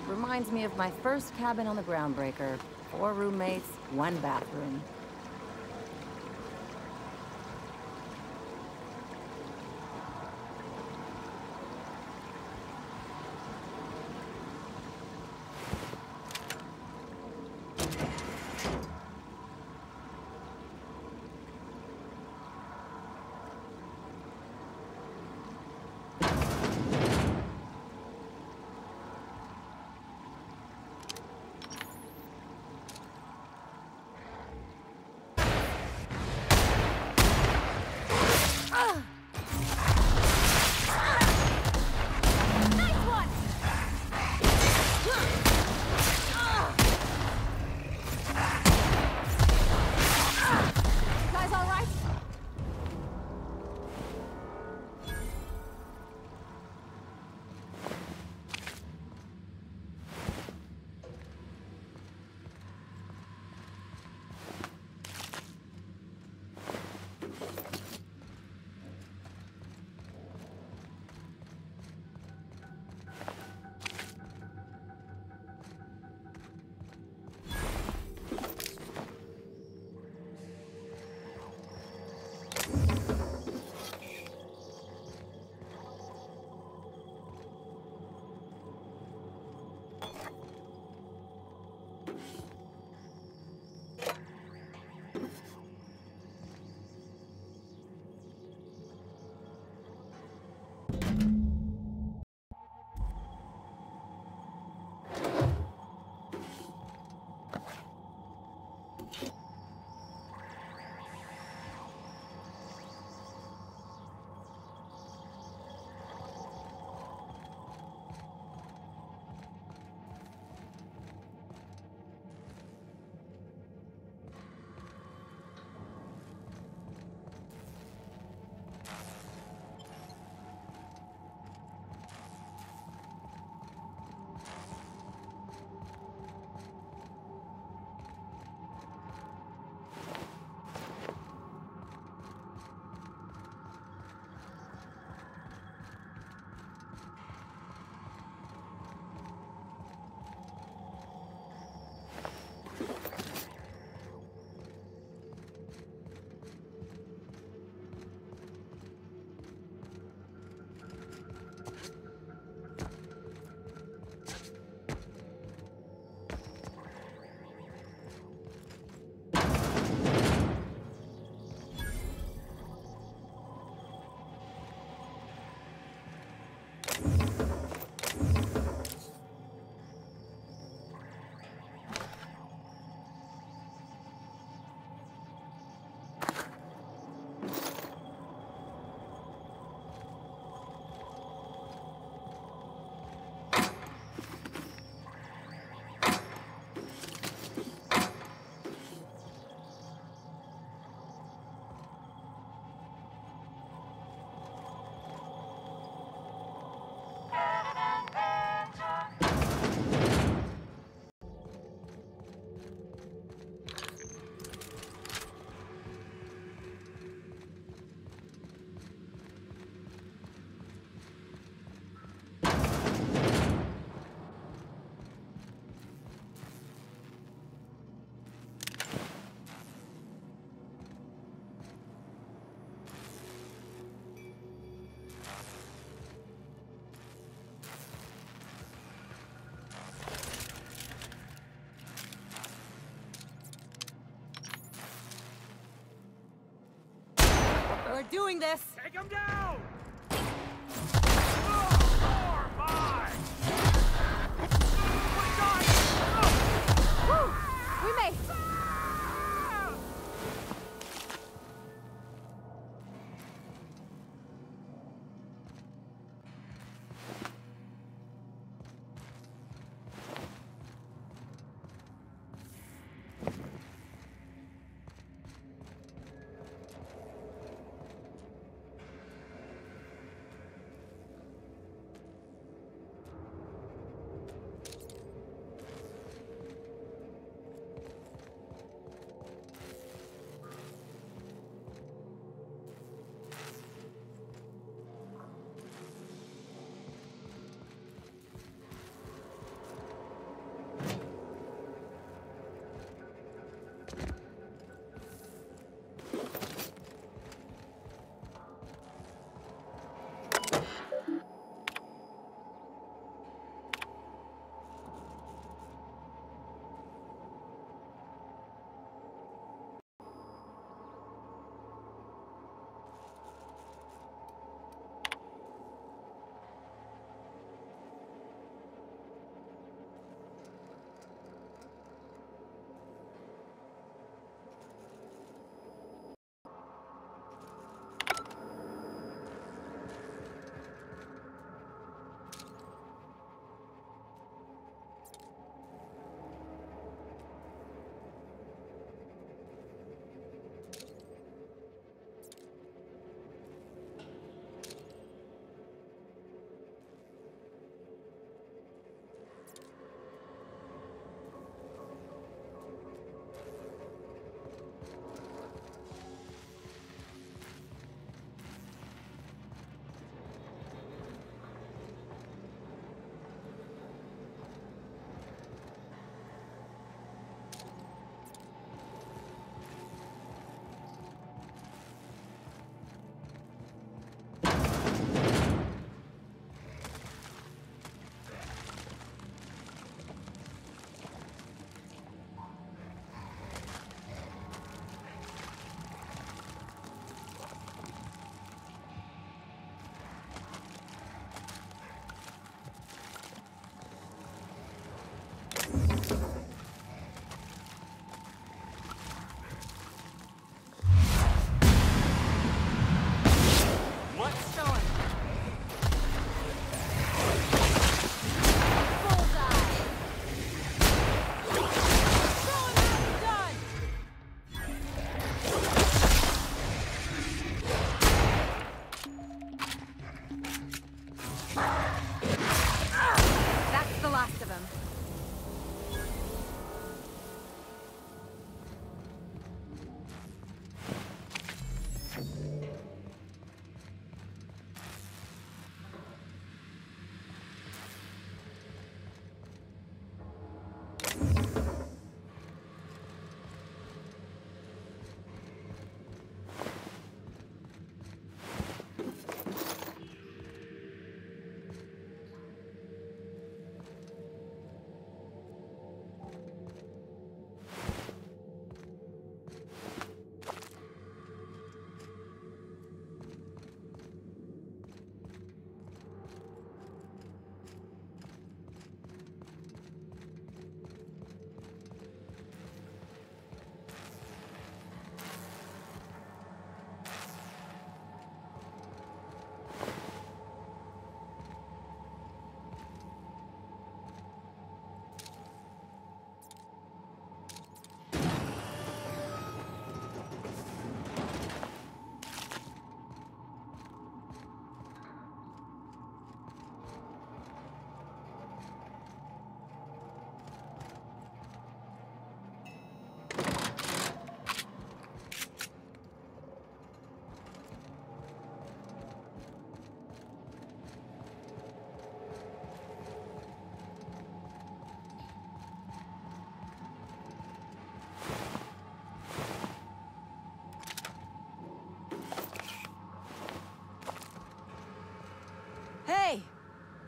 Reminds me of my first cabin on the Groundbreaker. 4 roommates, 1 bathroom. We're doing this! Take him down! Woo! We may...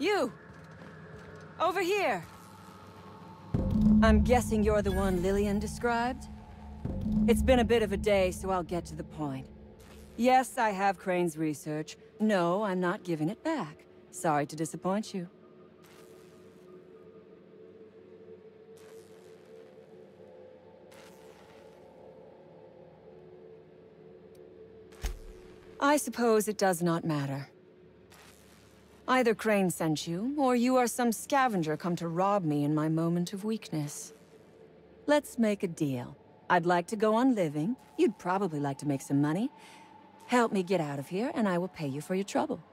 You! Over here! I'm guessing you're the one Lillian described? It's been a bit of a day, so I'll get to the point. Yes, I have Crane's research. No, I'm not giving it back. Sorry to disappoint you. I suppose it does not matter. Either Crane sent you, or you are some scavenger come to rob me in my moment of weakness. Let's make a deal. I'd like to go on living. You'd probably like to make some money. Help me get out of here, and I will pay you for your trouble.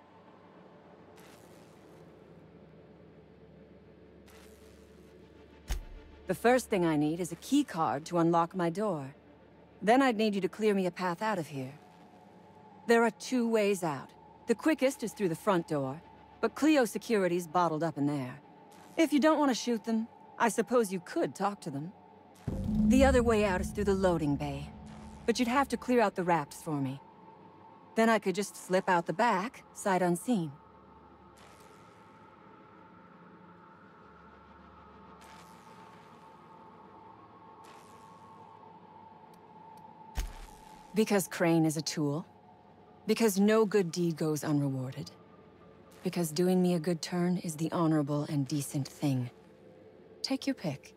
The first thing I need is a key card to unlock my door. Then I'd need you to clear me a path out of here. There are 2 ways out. The quickest is through the front door, but Cleo Security's bottled up in there. If you don't want to shoot them, I suppose you could talk to them. The other way out is through the loading bay, but you'd have to clear out the rafts for me. Then I could just slip out the back, sight unseen. Because Crane is a tool. Because no good deed goes unrewarded. Because doing me a good turn is the honorable and decent thing. Take your pick.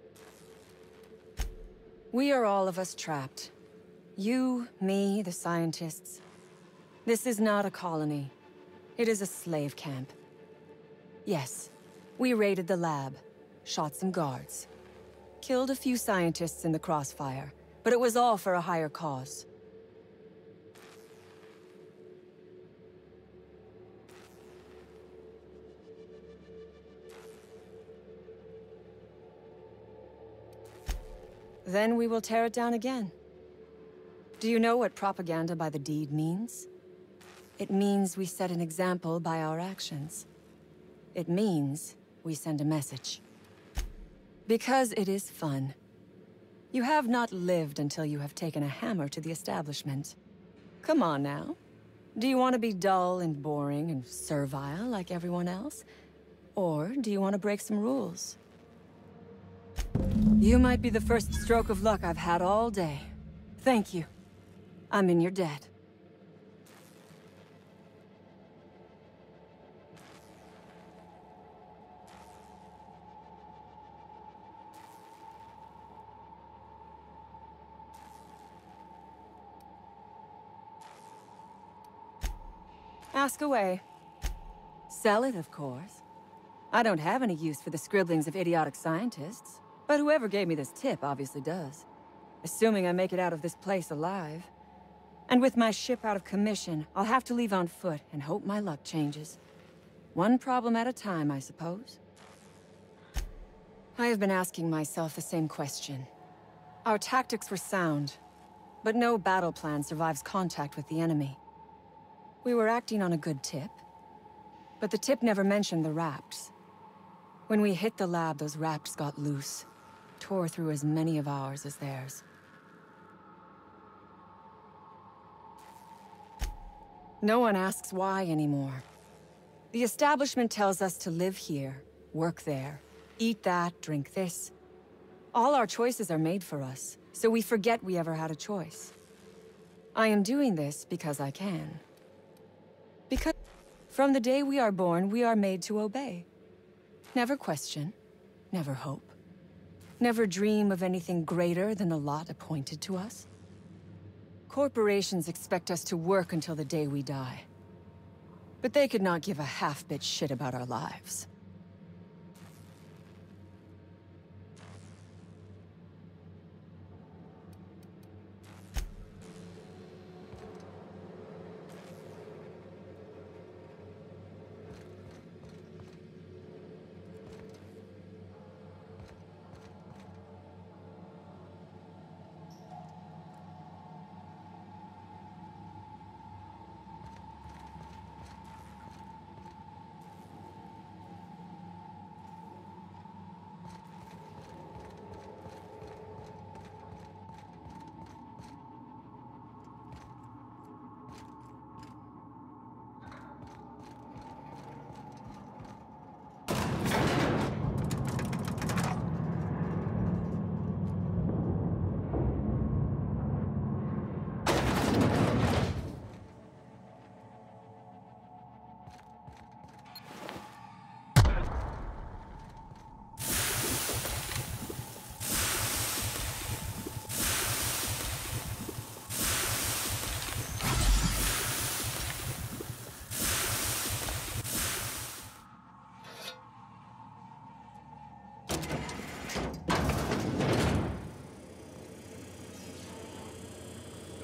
We are all of us trapped. You, me, the scientists. This is not a colony. It is a slave camp. Yes, we raided the lab, shot some guards, killed a few scientists in the crossfire, but it was all for a higher cause. Then we will tear it down again. Do you know what propaganda by the deed means? It means we set an example by our actions. It means we send a message. Because it is fun. You have not lived until you have taken a hammer to the establishment. Come on now. Do you want to be dull and boring and servile like everyone else? Or do you want to break some rules? You might be the first stroke of luck I've had all day. Thank you. I'm in your debt. Ask away. Sell it, of course. I don't have any use for the scribblings of idiotic scientists, but whoever gave me this tip obviously does. Assuming I make it out of this place alive. And with my ship out of commission, I'll have to leave on foot and hope my luck changes. One problem at a time, I suppose. I have been asking myself the same question. Our tactics were sound, but no battle plan survives contact with the enemy. We were acting on a good tip, but the tip never mentioned the rafts. When we hit the lab, those rafts got loose, tore through as many of ours as theirs. No one asks why anymore. The establishment tells us to live here, work there, eat that, drink this. All our choices are made for us, so we forget we ever had a choice. I am doing this because I can. Because from the day we are born, we are made to obey. Never question, never hope. Never dream of anything greater than the lot appointed to us. Corporations expect us to work until the day we die. But they could not give a half-bit shit about our lives.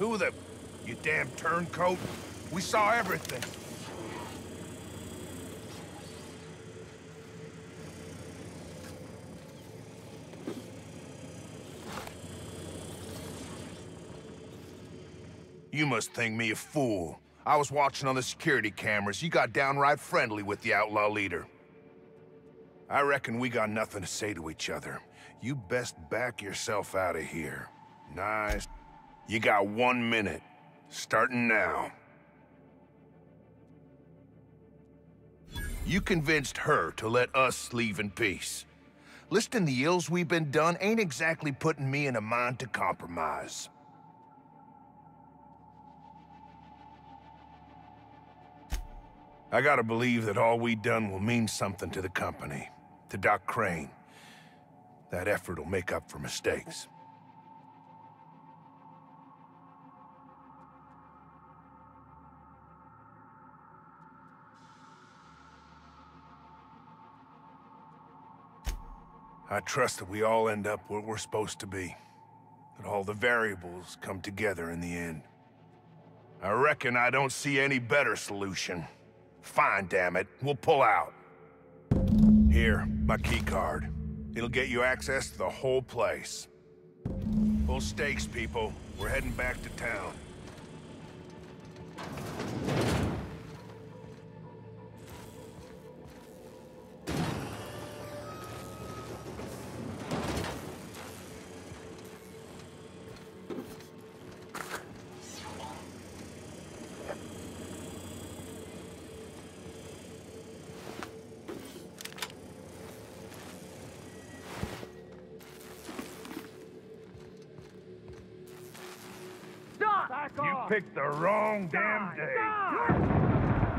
Who the... You damn turncoat? We saw everything. You must think me a fool. I was watching on the security cameras. You got downright friendly with the outlaw leader. I reckon we got nothing to say to each other. You best back yourself out of here. Nice. You got 1 minute. Starting now. You convinced her to let us leave in peace. Listing the ills we've been done ain't exactly putting me in a mind to compromise. I gotta believe that all we done will mean something to the company, to Doc Crane. That effort will make up for mistakes. I trust that we all end up where we're supposed to be. That all the variables come together in the end. I reckon I don't see any better solution. Fine, damn it. We'll pull out. Here, my key card. It'll get you access to the whole place. Full stakes, people. We're heading back to town. You picked the wrong damn day.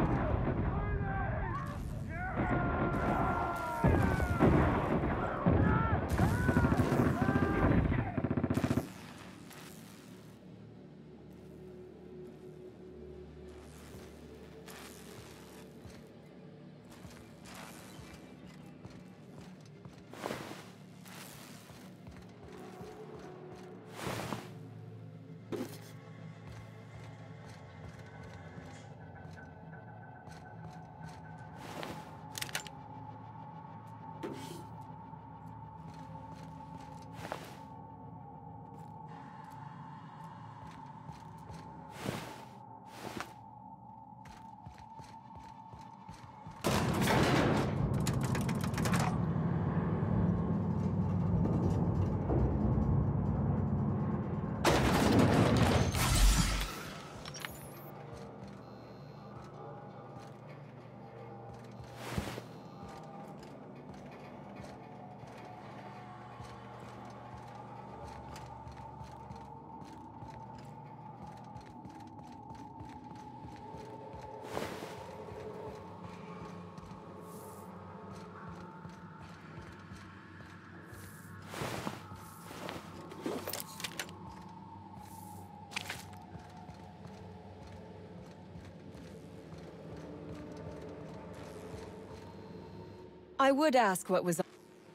I would ask what was...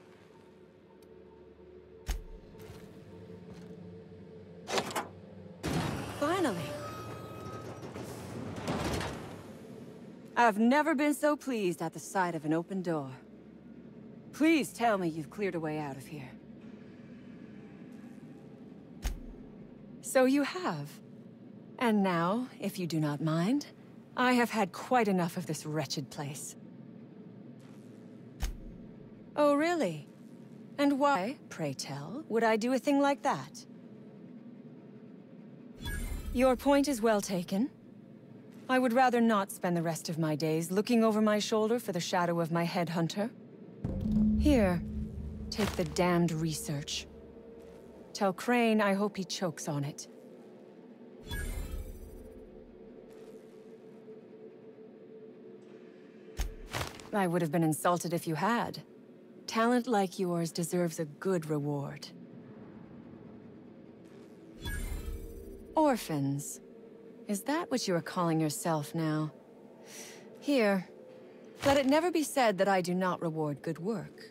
Finally. I've never been so pleased at the sight of an open door. Please tell me you've cleared a way out of here. So you have. And now, if you do not mind, I have had quite enough of this wretched place. Oh, really? And why, pray tell, would I do a thing like that? Your point is well taken. I would rather not spend the rest of my days looking over my shoulder for the shadow of my headhunter. Here, take the damned research. Tell Crane I hope he chokes on it. I would have been insulted if you had. Talent like yours deserves a good reward. Orphans. Is that what you are calling yourself now? Here. Let it never be said that I do not reward good work.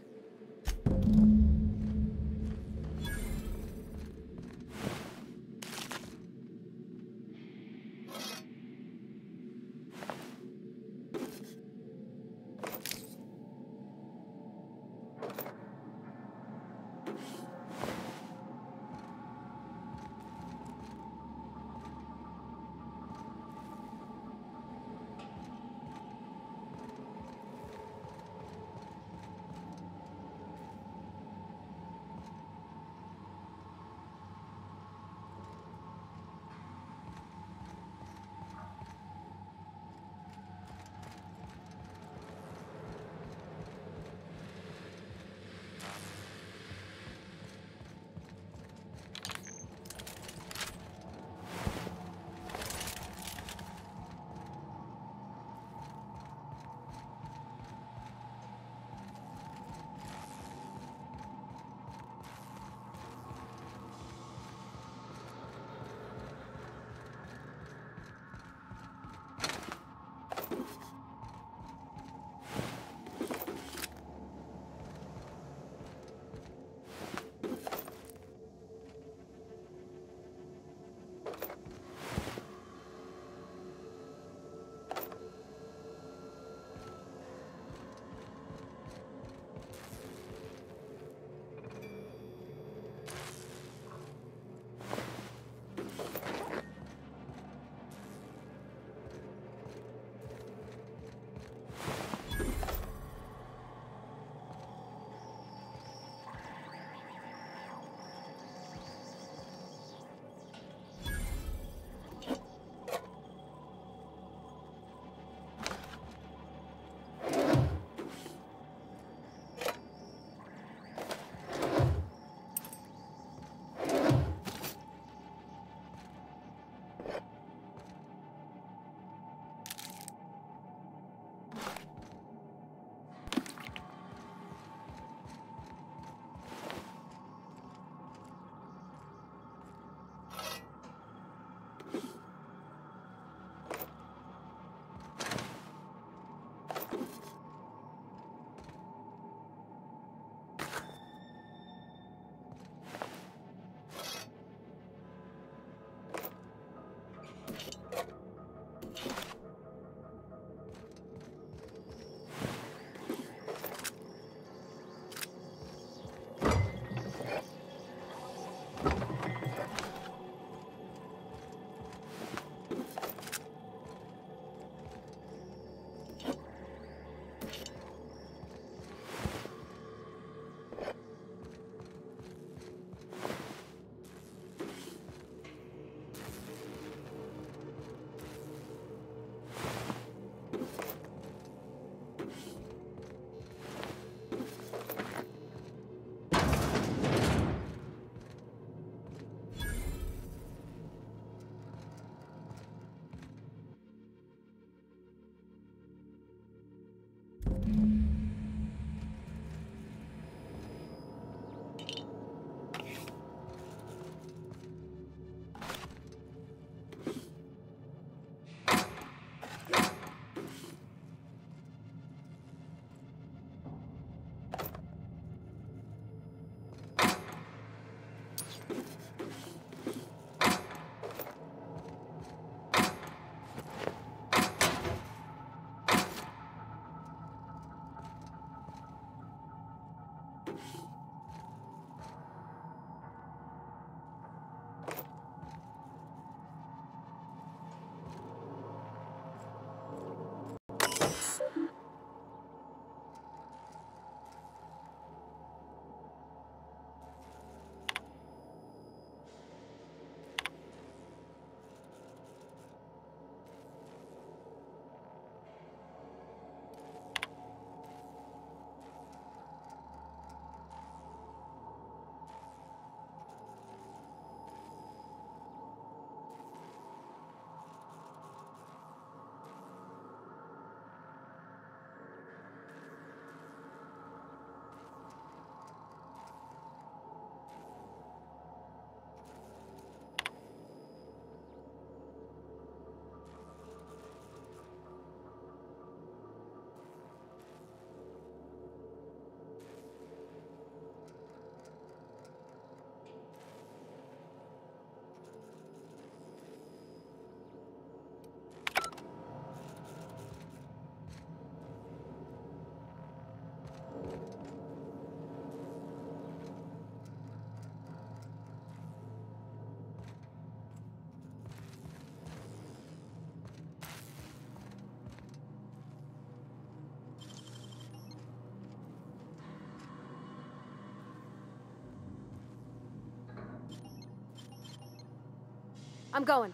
I'm going.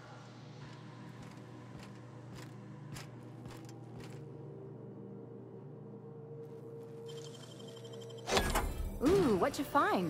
Ooh, what'd you find?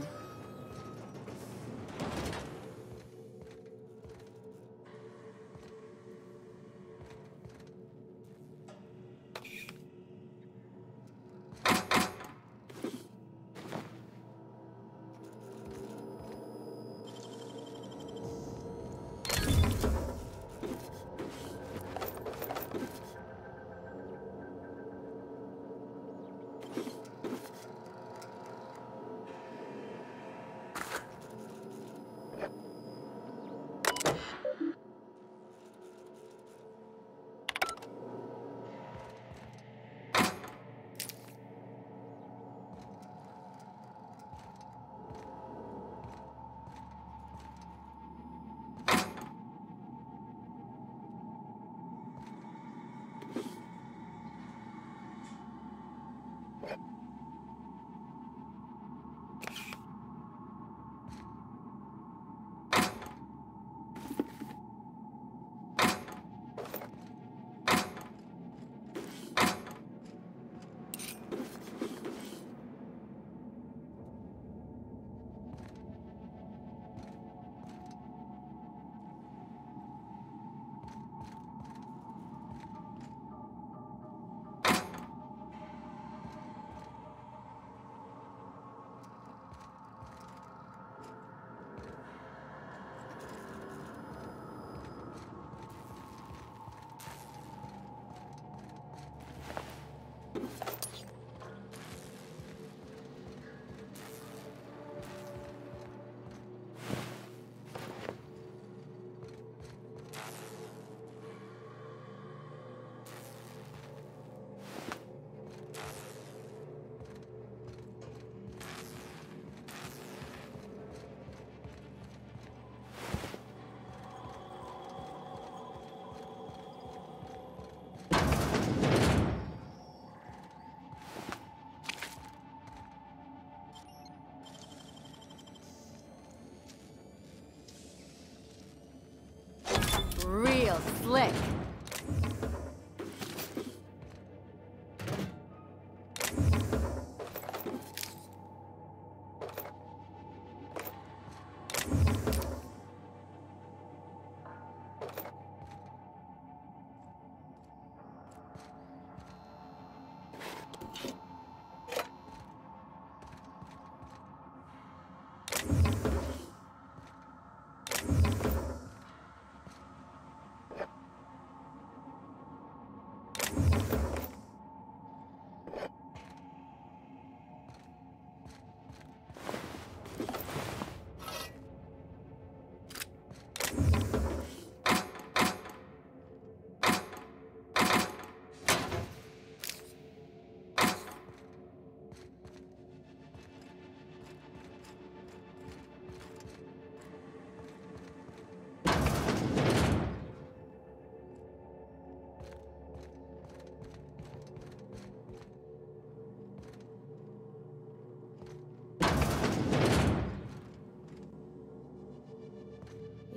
Real slick.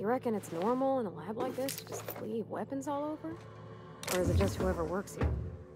You reckon it's normal in a lab like this to just leave weapons all over? Or is it just whoever works here?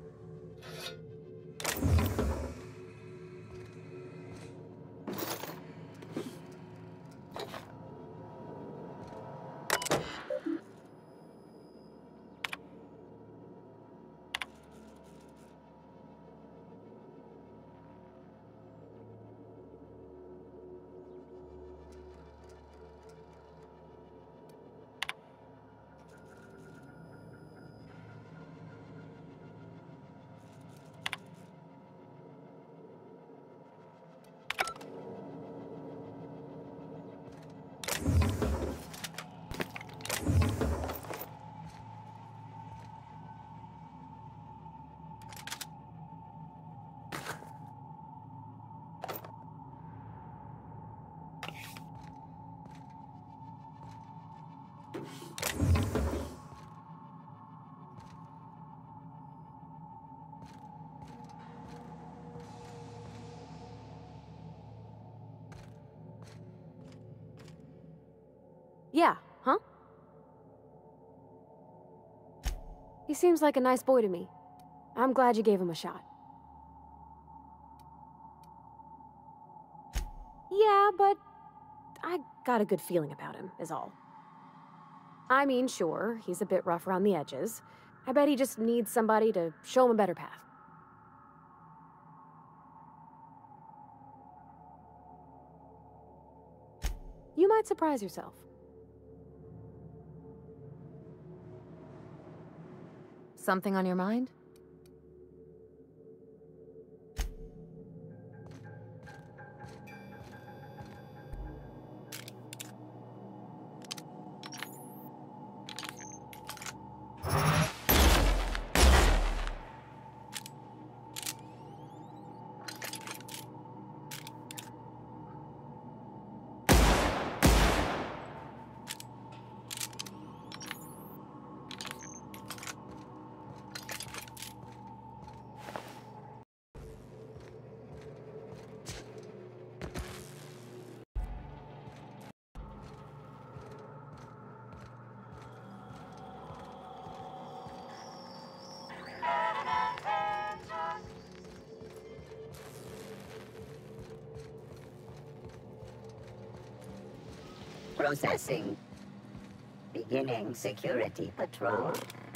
Yeah, huh? He seems like a nice boy to me. I'm glad you gave him a shot. Yeah, but I got a good feeling about him, is all. I mean, sure, he's a bit rough around the edges. I bet he just needs somebody to show him a better path. You might surprise yourself. Something on your mind? Processing. Beginning security patrol.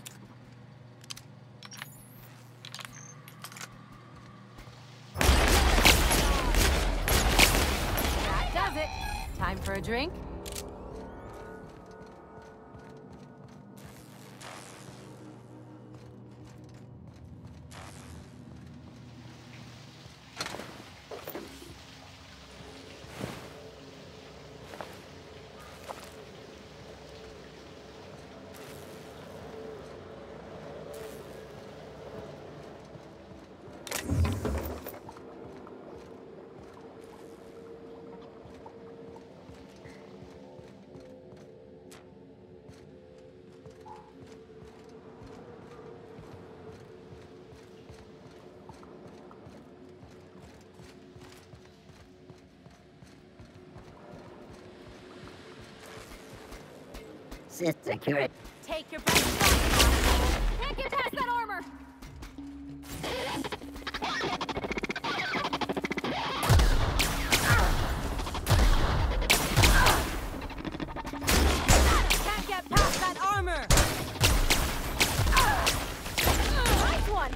That does it. Time for a drink? Security. Take your breath. Can't get past that armor. Can't get past that armor. Nice one.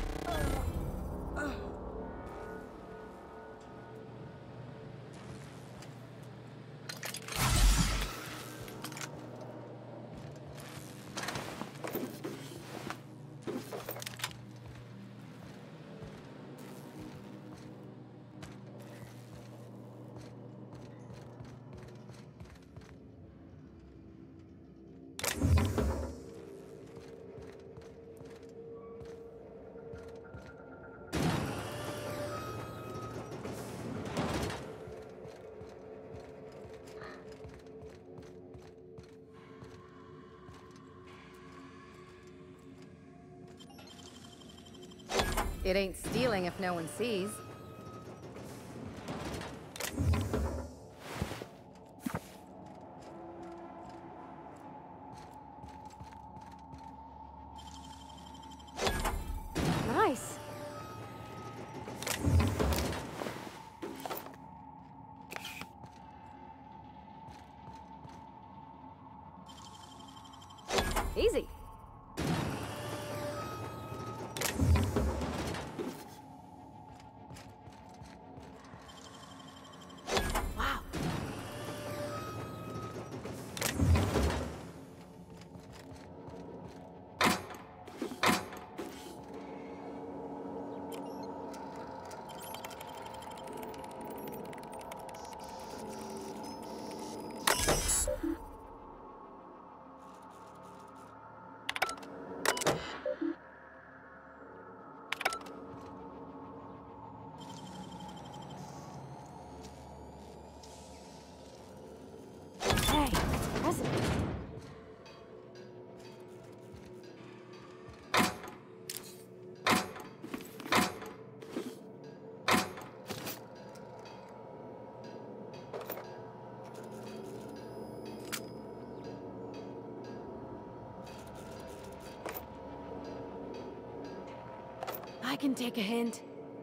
It ain't stealing if no one sees. Easy. Wow. Hey, present. I can take a hint.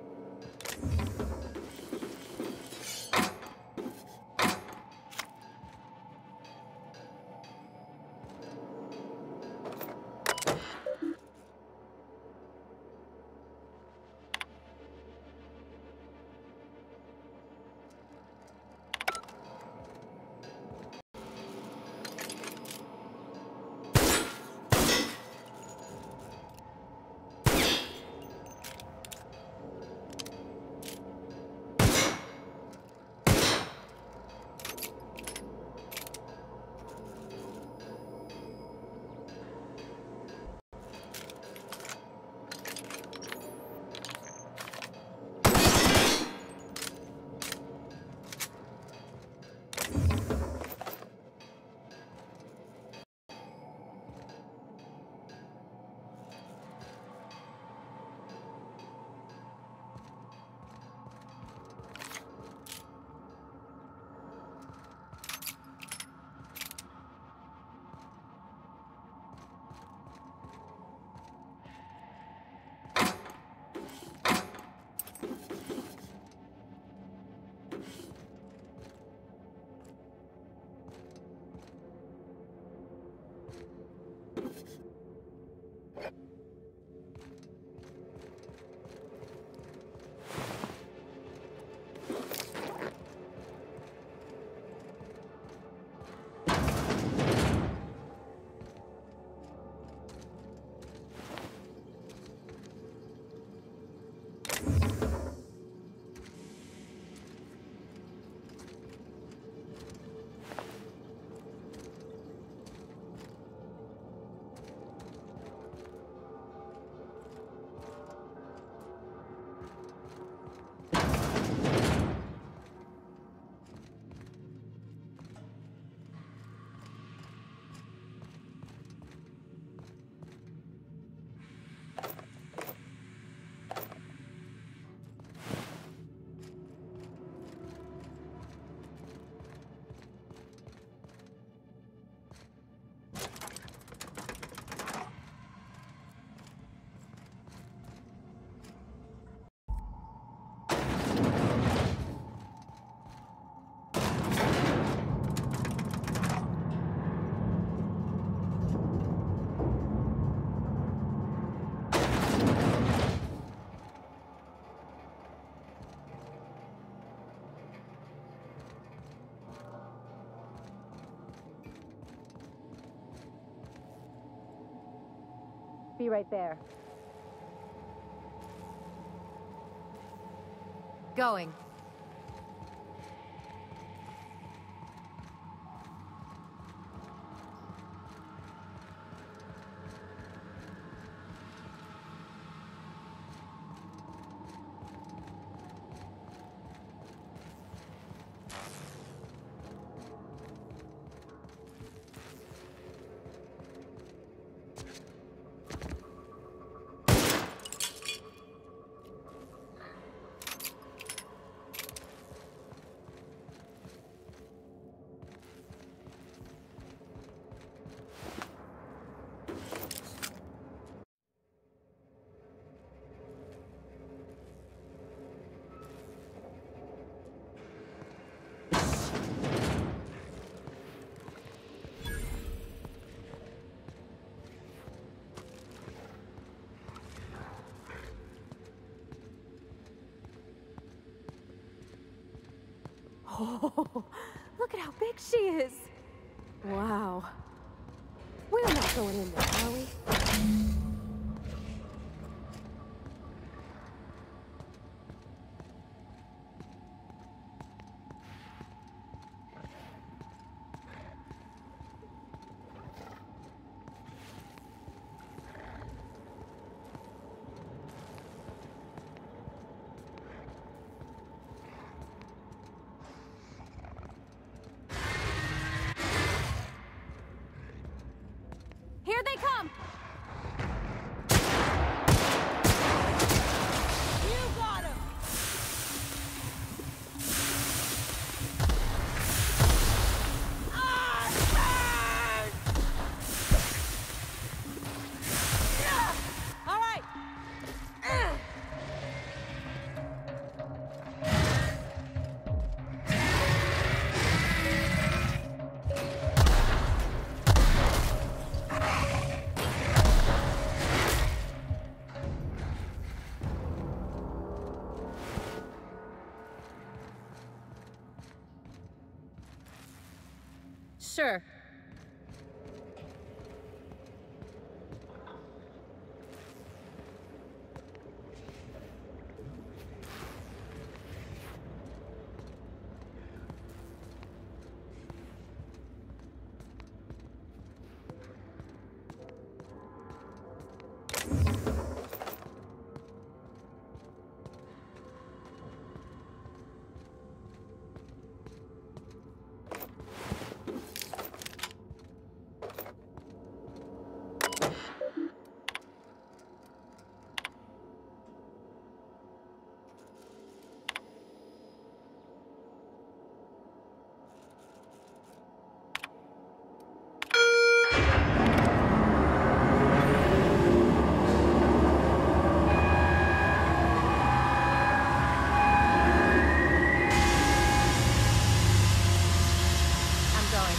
Be right there. Going. Oh, look at how big she is. Wow. We're not going in there, are we? Here they come! You got him! All right! Sure. I'm going.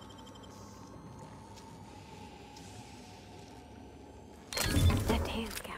That damn guy.